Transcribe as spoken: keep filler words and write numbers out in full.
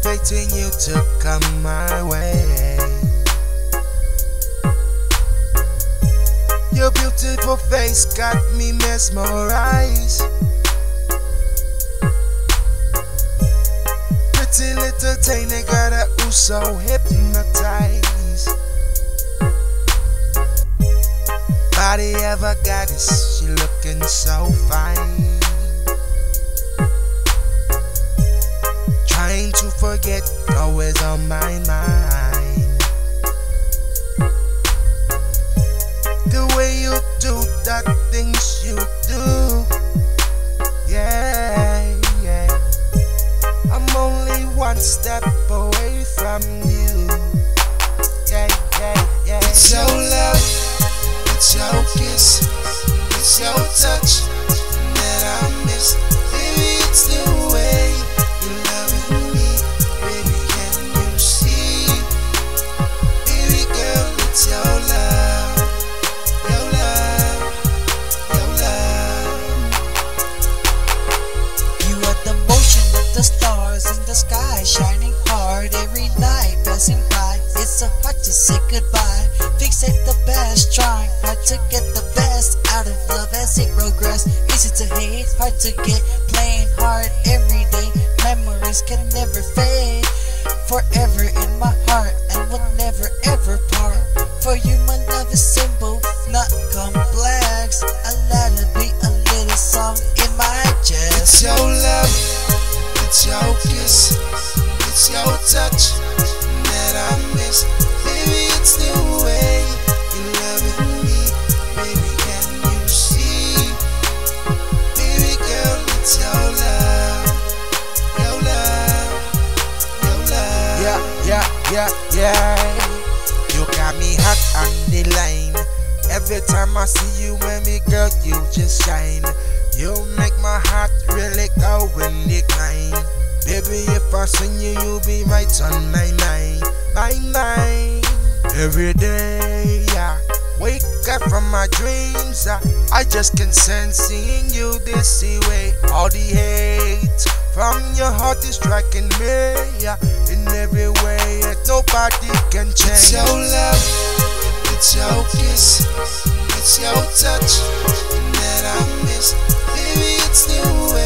waiting you to come my way. Your beautiful face got me mesmerized. Pretty little tiny girl that who's so hypnotized. Body of a goddess, she looking so fine. Trying to forget, always on my mind. The way you do the things you do, yeah, yeah. I'm only one step away from you, yeah, yeah, yeah. It's your love, it's your kiss, it's your touch that I miss. Baby, it's the way you love me. Baby, can you see? Baby girl, it's your love, your love, your love. You are the motion of the stars in the sky, shining hard every night, passing by. It's so hard to say goodbye. Fixate the best, trying hard to get the best out of love as it progress. Easy to hate, hard to get, playing hard every day. Memories can never fade, forever in my heart and will never ever part. For you my love is simple, not complex. Allow to be a little song in my chest. It's your love, it's your kiss, it's your touch that I miss. Baby, it's the way you love me. Baby, can you see? Baby girl, it's your love, your love, your love. Yeah, yeah, yeah, yeah. You got me hot on the line. Every time I see you, baby girl, you just shine. You make my heart really go in decline. Baby, if I sing you, you'll be right on my mind, my mind. Every day, yeah. Wake up from my dreams, uh, I just can't stand seeing you this way. All the hate from your heart is striking me, yeah. In every way, yet nobody can change. It's your love, it's your kiss, it's your touch that I miss. Baby, it's the way